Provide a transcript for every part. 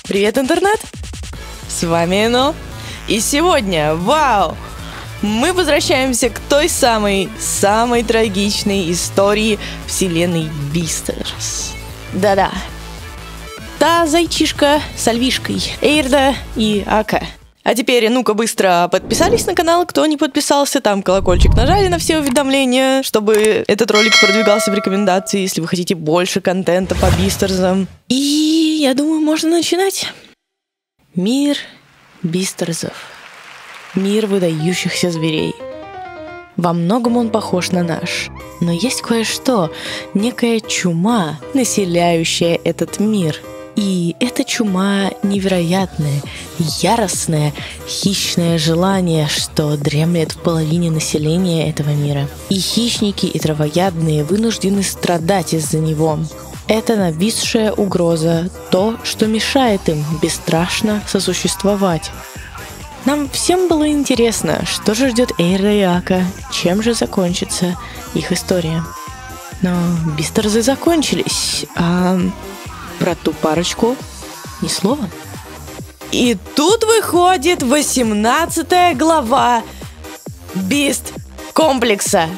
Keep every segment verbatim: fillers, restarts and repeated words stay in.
Привет, интернет! С вами Эно. И сегодня, вау, мы возвращаемся к той самой, самой трагичной истории вселенной Бистерс. Да-да. Та зайчишка с Альвишкой, Эйрда и Ака. А теперь, ну-ка, быстро подписались на канал, кто не подписался, там колокольчик нажали на все уведомления, чтобы этот ролик продвигался в рекомендации, если вы хотите больше контента по Бистерзам. И я думаю, можно начинать. Мир Бистерзов. Мир выдающихся зверей. Во многом он похож на наш. Но есть кое-что, некая чума, населяющая этот мир. И эта чума невероятное, яростное, хищное желание, что дремлет в половине населения этого мира. И хищники, и травоядные вынуждены страдать из-за него. Это нависшая угроза, то, что мешает им бесстрашно сосуществовать. Нам всем было интересно, что же ждет Эйрда и Ака, чем же закончится их история. Но Бистерзы закончились, а про ту парочку ни слова. И тут выходит восемнадцатая глава Бист Комплекса.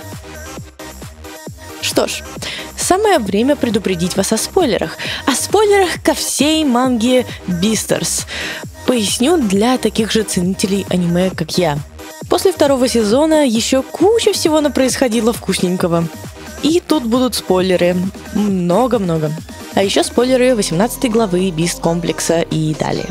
Что ж, самое время предупредить вас о спойлерах. О спойлерах ко всей манге Бистерс. Поясню для таких же ценителей аниме, как я. После второго сезона еще куча всего напроисходило вкусненького. И тут будут спойлеры. Много-много. А еще спойлеры восемнадцатой главы Бист Комплекса и далее.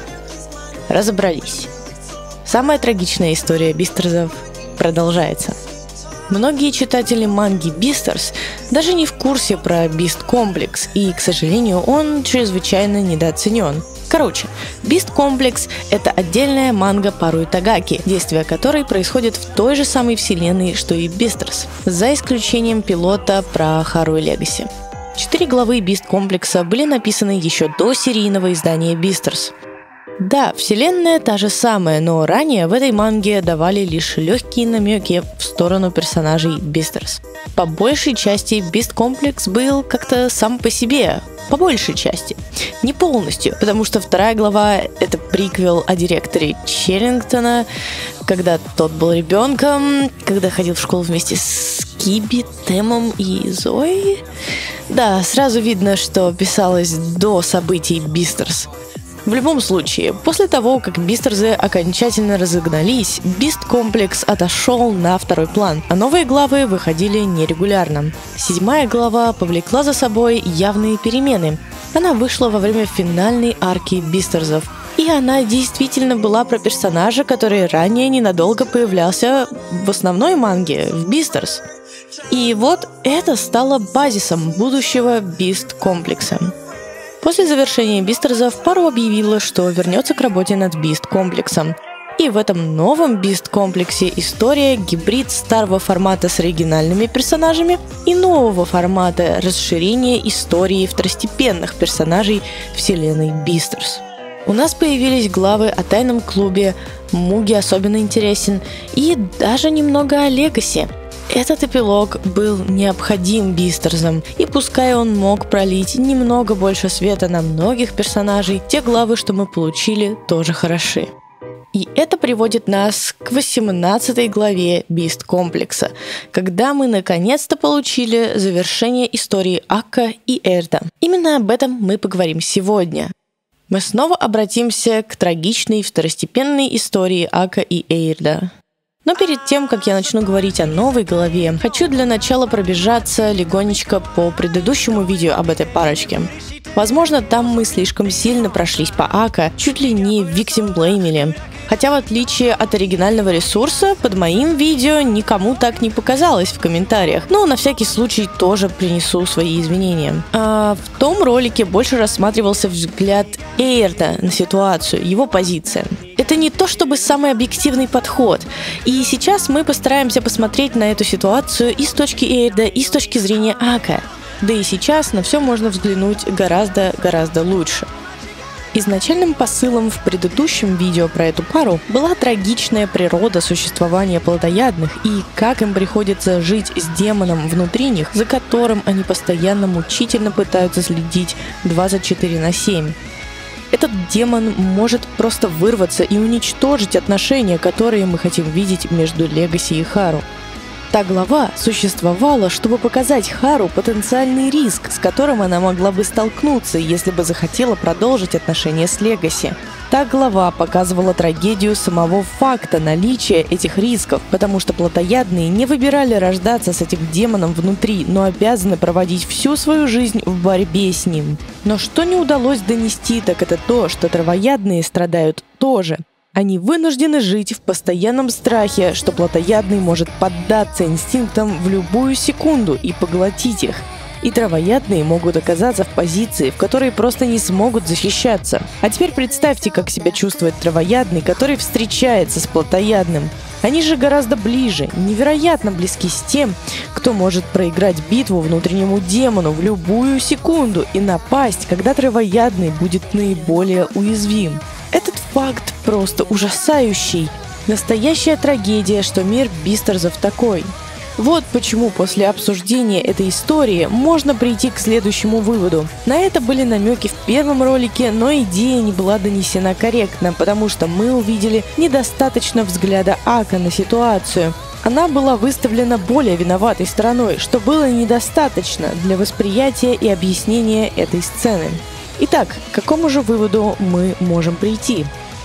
Разобрались. Самая трагичная история Бистерзов продолжается. Многие читатели манги Бистерс даже не в курсе про Бист Комплекс, и, к сожалению, он чрезвычайно недооценен. Короче, Бист Комплекс — это отдельная манга по Руитагаки, действие которой происходит в той же самой вселенной, что и Бистерс, за исключением пилота про Харуи Легаси. Четыре главы Бист Комплекса были написаны еще до серийного издания Бистерс. Да, вселенная та же самая, но ранее в этой манге давали лишь легкие намеки в сторону персонажей Бистерс. По большей части Бист Комплекс был как-то сам по себе, по большей части. Не полностью, потому что вторая глава — это приквел о директоре Черрингтона, когда тот был ребенком, когда ходил в школу вместе с Киби, Тэмом и Зоей. Да, сразу видно, что писалось до событий Бистерс. В любом случае, после того, как Бистерзы окончательно разогнались, Бист Комплекс отошел на второй план, а новые главы выходили нерегулярно. Седьмая глава повлекла за собой явные перемены. Она вышла во время финальной арки Бистерзов. И она действительно была про персонажа, который ранее ненадолго появлялся в основной манге, в Бистерс. И вот это стало базисом будущего Бист Комплекса. После завершения Бистерзов Пару объявила, что вернется к работе над Бист Комплексом. И в этом новом Бист Комплексе история гибрид старого формата с оригинальными персонажами и нового формата расширения истории второстепенных персонажей вселенной Бистерс. У нас появились главы о тайном клубе, Муги особенно интересен, и даже немного о Легаси. Этот эпилог был необходим Бистерзам, и пускай он мог пролить немного больше света на многих персонажей, те главы, что мы получили, тоже хороши. И это приводит нас к восемнадцатой главе Бист Комплекса, когда мы наконец-то получили завершение истории Ака и Эйрда. Именно об этом мы поговорим сегодня. Мы снова обратимся к трагичной второстепенной истории Ака и Эйрда. Но перед тем, как я начну говорить о новой главе, хочу для начала пробежаться легонечко по предыдущему видео об этой парочке. Возможно, там мы слишком сильно прошлись по Ака, чуть ли не виктимблеймили. Хотя в отличие от оригинального ресурса, под моим видео никому так не показалось в комментариях, но на всякий случай тоже принесу свои извинения. А в том ролике больше рассматривался взгляд Эйрда на ситуацию, его позиция. Это не то чтобы самый объективный подход, и сейчас мы постараемся посмотреть на эту ситуацию и с точки Эйрда, и с точки зрения Ака. Да и сейчас на все можно взглянуть гораздо-гораздо лучше. Изначальным посылом в предыдущем видео про эту пару была трагичная природа существования плотоядных и как им приходится жить с демоном внутри них, за которым они постоянно мучительно пытаются следить двадцать четыре на семь. Этот демон может просто вырваться и уничтожить отношения, которые мы хотим видеть между Легаси и Хару. Та глава существовала, чтобы показать Хару потенциальный риск, с которым она могла бы столкнуться, если бы захотела продолжить отношения с Легаси. Та глава показывала трагедию самого факта наличия этих рисков, потому что плотоядные не выбирали рождаться с этим демоном внутри, но обязаны проводить всю свою жизнь в борьбе с ним. Но что не удалось донести, так это то, что травоядные страдают тоже. Они вынуждены жить в постоянном страхе, что плотоядный может поддаться инстинктам в любую секунду и поглотить их. И травоядные могут оказаться в позиции, в которой просто не смогут защищаться. А теперь представьте, как себя чувствует травоядный, который встречается с плотоядным. Они же гораздо ближе, невероятно близки с тем, кто может проиграть битву внутреннему демону в любую секунду и напасть, когда травоядный будет наиболее уязвим. Этот факт просто ужасающий. Настоящая трагедия, что мир Бистерзов такой. Вот почему после обсуждения этой истории можно прийти к следующему выводу. На это были намеки в первом ролике, но идея не была донесена корректно, потому что мы увидели недостаточно взгляда Ака на ситуацию. Она была выставлена более виноватой стороной, что было недостаточно для восприятия и объяснения этой сцены. Итак, к какому же выводу мы можем прийти?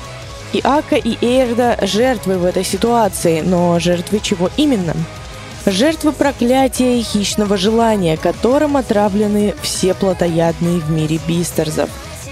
И Ака, и Эйрда жертвы в этой ситуации, но жертвы чего именно? Жертвы проклятия и хищного желания, которым отравлены все плотоядные в мире Бистерзов.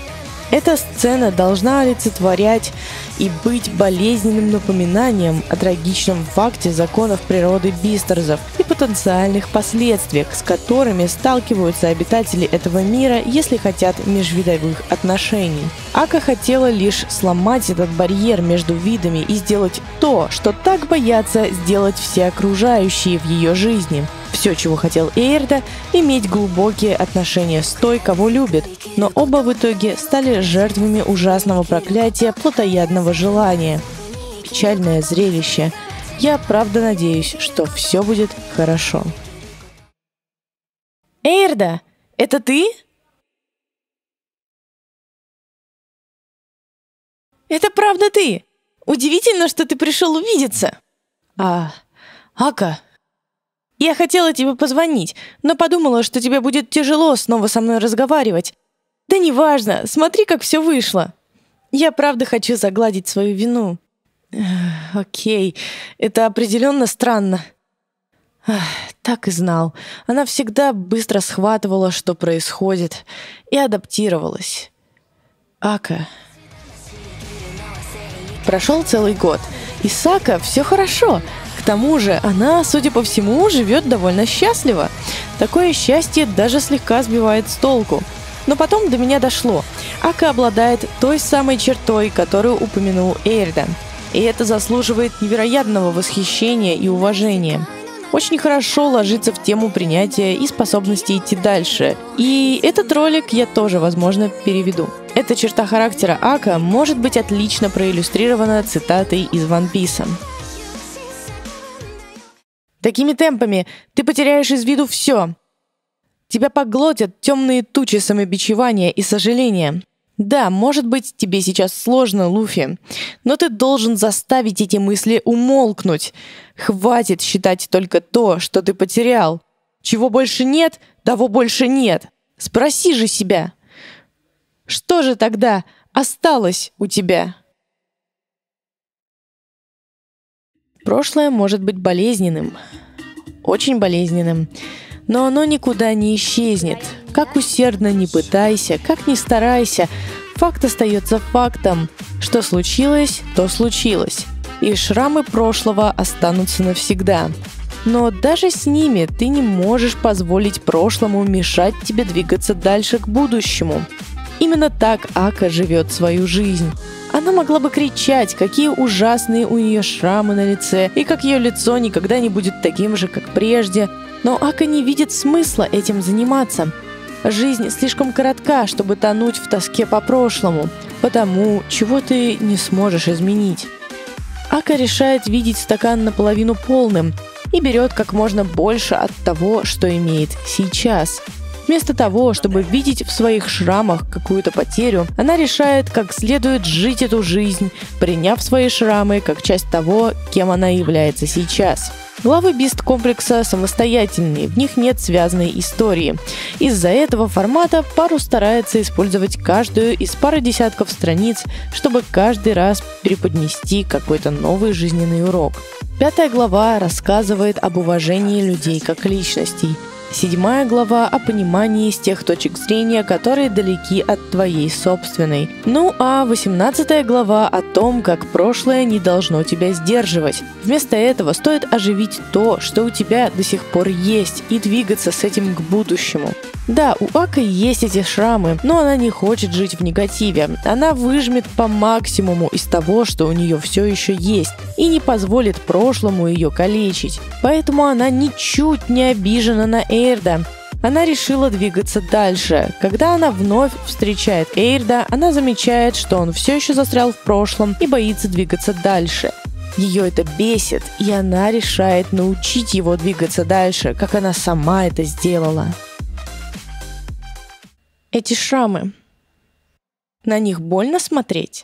Эта сцена должна олицетворять и быть болезненным напоминанием о трагичном факте законов природы Бистерзов и потенциальных последствиях, с которыми сталкиваются обитатели этого мира, если хотят межвидовых отношений. Ака хотела лишь сломать этот барьер между видами и сделать то, что так боятся сделать все окружающие в ее жизни. Все, чего хотел Эйрда, иметь глубокие отношения с той, кого любит, но оба в итоге стали жертвами ужасного проклятия плотоядного желания. Печальное зрелище. Я правда надеюсь, что все будет хорошо. Эйрда, это ты? Это правда ты? Удивительно, что ты пришел увидеться. А, Ака... Я хотела тебе позвонить, но подумала, что тебе будет тяжело снова со мной разговаривать. Да неважно, смотри, как все вышло. Я правда хочу загладить свою вину. Эх, окей, это определенно странно. Ах, так и знал. Она всегда быстро схватывала, что происходит, и адаптировалась. Ака. Прошел целый год. И с Ака все хорошо. К тому же она, судя по всему, живет довольно счастливо. Такое счастье даже слегка сбивает с толку. Но потом до меня дошло. Ака обладает той самой чертой, которую упомянул Эйрда. И это заслуживает невероятного восхищения и уважения. Очень хорошо ложится в тему принятия и способности идти дальше. И этот ролик я тоже, возможно, переведу. Эта черта характера Ака может быть отлично проиллюстрирована цитатой из One Piece. Такими темпами ты потеряешь из виду все. Тебя поглотят темные тучи самобичевания и сожаления. Да, может быть, тебе сейчас сложно, Луфи, но ты должен заставить эти мысли умолкнуть. Хватит считать только то, что ты потерял. Чего больше нет, того больше нет. Спроси же себя, что же тогда осталось у тебя? Прошлое может быть болезненным, очень болезненным, но оно никуда не исчезнет. Как усердно ни пытайся, как ни старайся, факт остается фактом. Что случилось, то случилось. И шрамы прошлого останутся навсегда. Но даже с ними ты не можешь позволить прошлому мешать тебе двигаться дальше к будущему. Именно так Ака живет свою жизнь. Она могла бы кричать, какие ужасные у нее шрамы на лице, и как ее лицо никогда не будет таким же, как прежде. Но Ака не видит смысла этим заниматься. Жизнь слишком коротка, чтобы тонуть в тоске по прошлому, потому чего ты не сможешь изменить. Ака решает видеть стакан наполовину полным и берет как можно больше от того, что имеет сейчас. Вместо того, чтобы видеть в своих шрамах какую-то потерю, она решает, как следует жить эту жизнь, приняв свои шрамы как часть того, кем она является сейчас. Главы Бист-комплекса самостоятельные, в них нет связанной истории. Из-за этого формата Пару старается использовать каждую из пары десятков страниц, чтобы каждый раз преподнести какой-то новый жизненный урок. Пятая глава рассказывает об уважении людей как личностей. Седьмая глава о понимании с тех точек зрения, которые далеки от твоей собственной. Ну а восемнадцатая глава о том, как прошлое не должно тебя сдерживать. Вместо этого стоит оживить то, что у тебя до сих пор есть, и двигаться с этим к будущему. Да, у Ака есть эти шрамы, но она не хочет жить в негативе. Она выжмет по максимуму из того, что у нее все еще есть, и не позволит прошлому ее калечить. Поэтому она ничуть не обижена на Эйрда. Она решила двигаться дальше. Когда она вновь встречает Эйрда, она замечает, что он все еще застрял в прошлом и боится двигаться дальше. Ее это бесит, и она решает научить его двигаться дальше, как она сама это сделала. Эти шрамы. На них больно смотреть?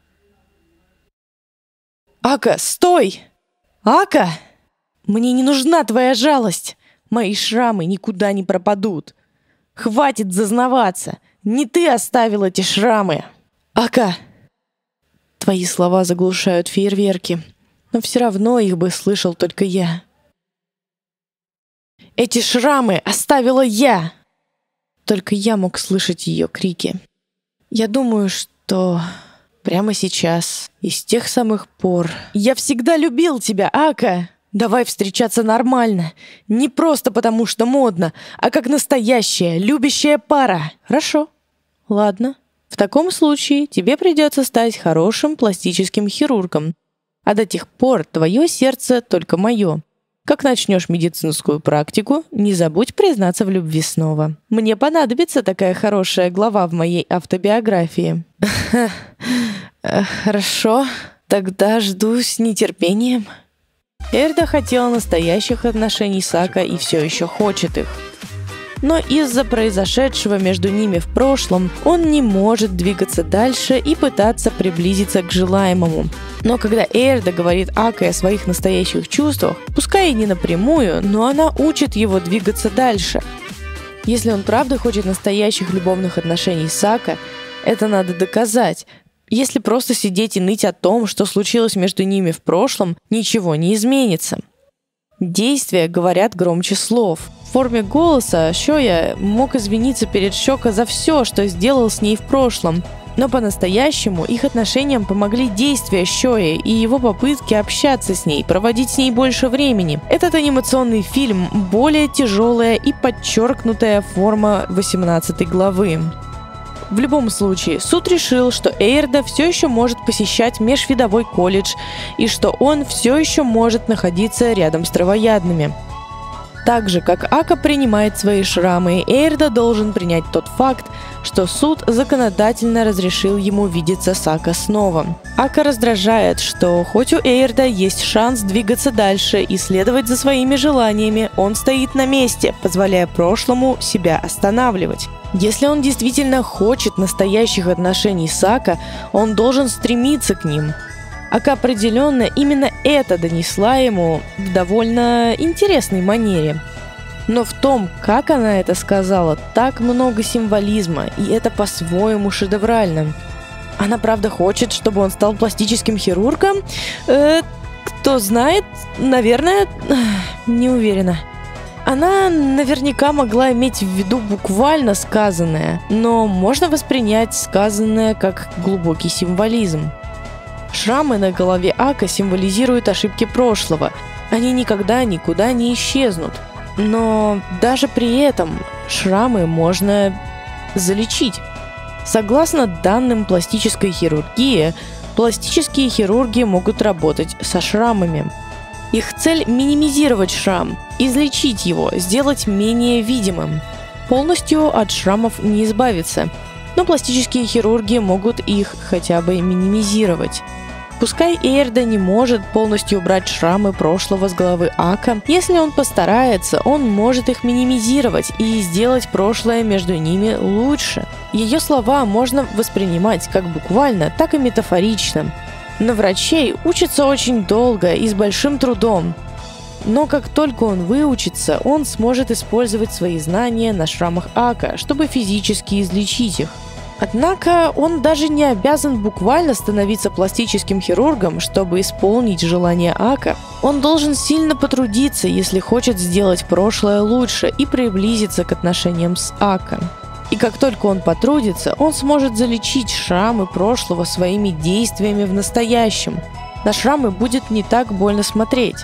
Ака, стой! Ака! Мне не нужна твоя жалость. Мои шрамы никуда не пропадут. Хватит зазнаваться. Не ты оставил эти шрамы. Ака! Твои слова заглушают фейерверки, но все равно их бы слышал только я. Эти шрамы оставила я! Только я мог слышать ее крики. Я думаю, что прямо сейчас, и с тех самых пор... Я всегда любил тебя, Ака! Давай встречаться нормально. Не просто потому, что модно, а как настоящая, любящая пара. Хорошо. Ладно. В таком случае тебе придется стать хорошим пластическим хирургом. А до тех пор твое сердце только мое. Как начнешь медицинскую практику, не забудь признаться в любви снова. Мне понадобится такая хорошая глава в моей автобиографии. Хорошо, тогда жду с нетерпением. Эйрда хотела настоящих отношений с Ака и все еще хочет их. Но из-за произошедшего между ними в прошлом он не может двигаться дальше и пытаться приблизиться к желаемому. Но когда Эйрда говорит Аке о своих настоящих чувствах, пускай и не напрямую, но она учит его двигаться дальше. Если он правда хочет настоящих любовных отношений с Ака, это надо доказать. Если просто сидеть и ныть о том, что случилось между ними в прошлом, ничего не изменится. Действия говорят громче слов. В форме голоса Шоя мог извиниться перед Шока за все, что сделал с ней в прошлом. Но по-настоящему их отношениям помогли действия Шои и его попытки общаться с ней, проводить с ней больше времени. Этот анимационный фильм – более тяжелая и подчеркнутая форма восемнадцатой главы. В любом случае, суд решил, что Эйрда все еще может посещать межвидовой колледж и что он все еще может находиться рядом с травоядными. Так же, как Ака принимает свои шрамы, Эйрда должен принять тот факт, что суд законодательно разрешил ему видеться с Ака снова. Ака раздражает, что хоть у Эйрда есть шанс двигаться дальше и следовать за своими желаниями, он стоит на месте, позволяя прошлому себя останавливать. Если он действительно хочет настоящих отношений с Ака, он должен стремиться к ним. Ака определенно именно это донесла ему в довольно интересной манере. Но в том, как она это сказала, так много символизма, и это по-своему шедеврально. Она правда хочет, чтобы он стал пластическим хирургом? Э, кто знает, наверное, не уверена. Она наверняка могла иметь в виду буквально сказанное, но можно воспринять сказанное как глубокий символизм. Шрамы на голове Ака символизируют ошибки прошлого. Они никогда никуда не исчезнут. Но даже при этом шрамы можно залечить. Согласно данным пластической хирургии, пластические хирурги могут работать со шрамами. Их цель – минимизировать шрам, излечить его, сделать менее видимым. Полностью от шрамов не избавиться, но пластические хирурги могут их хотя бы минимизировать. Пускай Эйрда не может полностью убрать шрамы прошлого с головы Ака, если он постарается, он может их минимизировать и сделать прошлое между ними лучше. Ее слова можно воспринимать как буквально, так и метафорично. На врачей учатся очень долго и с большим трудом. Но как только он выучится, он сможет использовать свои знания на шрамах Ака, чтобы физически излечить их. Однако он даже не обязан буквально становиться пластическим хирургом, чтобы исполнить желание Ака. Он должен сильно потрудиться, если хочет сделать прошлое лучше и приблизиться к отношениям с Ака. И как только он потрудится, он сможет залечить шрамы прошлого своими действиями в настоящем. На шрамы будет не так больно смотреть.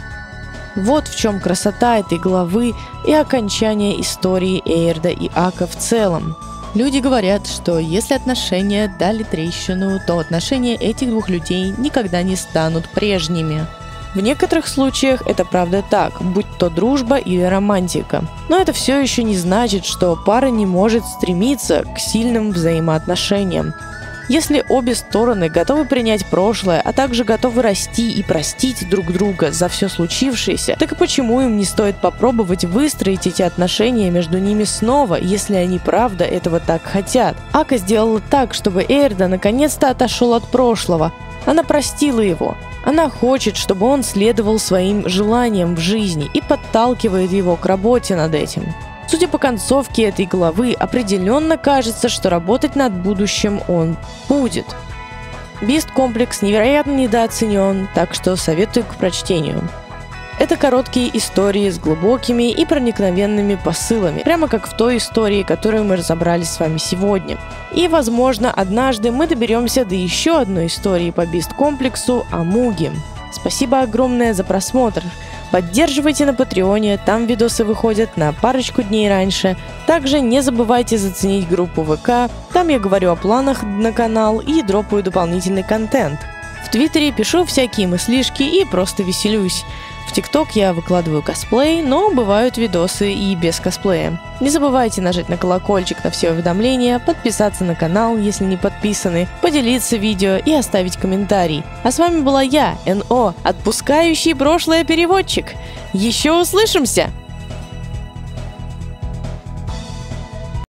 Вот в чем красота этой главы и окончание истории Эйрда и Ака в целом. Люди говорят, что если отношения дали трещину, то отношения этих двух людей никогда не станут прежними. В некоторых случаях это правда так, будь то дружба или романтика. Но это все еще не значит, что пара не может стремиться к сильным взаимоотношениям. Если обе стороны готовы принять прошлое, а также готовы расти и простить друг друга за все случившееся, так и почему им не стоит попробовать выстроить эти отношения между ними снова, если они правда этого так хотят? Ака сделала так, чтобы Эйрда наконец-то отошел от прошлого. Она простила его. Она хочет, чтобы он следовал своим желаниям в жизни и подталкивает его к работе над этим. Судя по концовке этой главы, определенно кажется, что работать над будущим он будет. Бист комплекс невероятно недооценен, так что советую к прочтению. Это короткие истории с глубокими и проникновенными посылами, прямо как в той истории, которую мы разобрали с вами сегодня. И, возможно, однажды мы доберемся до еще одной истории по Бист комплексу о Муге. Спасибо огромное за просмотр. Поддерживайте на Патреоне, там видосы выходят на парочку дней раньше. Также не забывайте заценить группу ВК, там я говорю о планах на канал и дропаю дополнительный контент. В Твиттере пишу всякие мыслишки и просто веселюсь. В ТикТок я выкладываю косплей, но бывают видосы и без косплея. Не забывайте нажать на колокольчик на все уведомления, подписаться на канал, если не подписаны, поделиться видео и оставить комментарий. А с вами была я, эн о, отпускающий прошлое переводчик. Еще услышимся!